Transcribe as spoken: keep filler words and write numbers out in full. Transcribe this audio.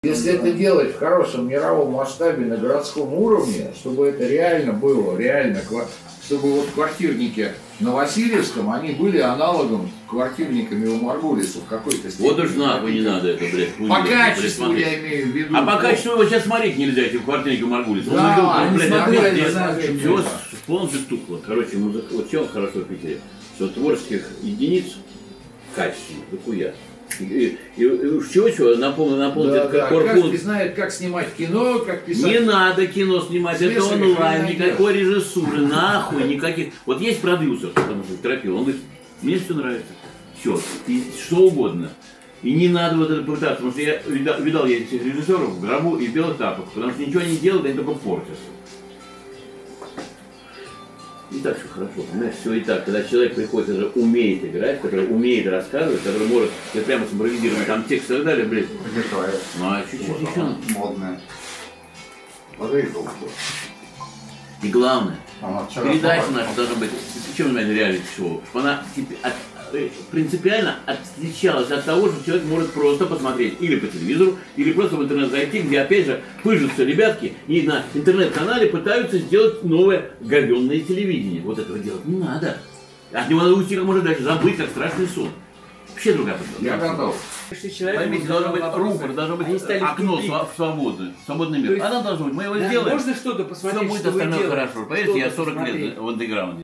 Если это делать в хорошем мировом масштабе на городском уровне, чтобы это реально было, реально, чтобы вот квартирники на Васильевском, они были аналогом квартирниками у Маргулиса в какой-то степени. Вот уж нахуй не надо это, блядь. По качеству я имею в виду. А по качеству его сейчас смотреть нельзя, эти квартирники у Маргулиса. Да, он, блядь, смотреть, все полностью стукло. Короче, музыка, вот чем хорошо в Питере, что творческих единиц качественных, дохуя. И, и, и уж чего-чего, напомню, напомню, да, да. корпус. Каждый знает, как снимать кино, как писать. Не надо кино снимать, это онлайн, никакой режиссуры, нахуй, никаких. Вот есть продюсер, потому что торопил, он говорит, мне все нравится, все, и что угодно. И не надо вот это пытаться, потому что я видал, видал я этих режиссеров в гробу и в белых тапках, потому что ничего не делают, они только портятся. И так все хорошо, понимаешь, все и так. Когда человек приходит, который умеет играть, который умеет рассказывать, который может я прямо симпровизировать там текст и так далее, блин. Ну а чуть-чуть еще. Модная. И главное, передача наша должна быть, чем занимается реалити-шоу, чтобы она от, принципиально отличалась от того, что человек может просто посмотреть или по телевизору, или просто в интернет зайти, где опять же пыжатся ребятки и на интернет-канале пытаются сделать новое говенное телевидение. Вот этого делать не надо. От него надо уйти как можно дальше, забыть как страшный сон. Вообще другая подхода. Я готов. Поймите, должно быть рупор, должно быть окно в свободу, свободный мир. Она должна быть, мы его Да, сделаем. можно что-то посмотреть, Все будет что вы остальное делаете. хорошо. Поверьте, я сорок Посмотреть. лет в андеграунде.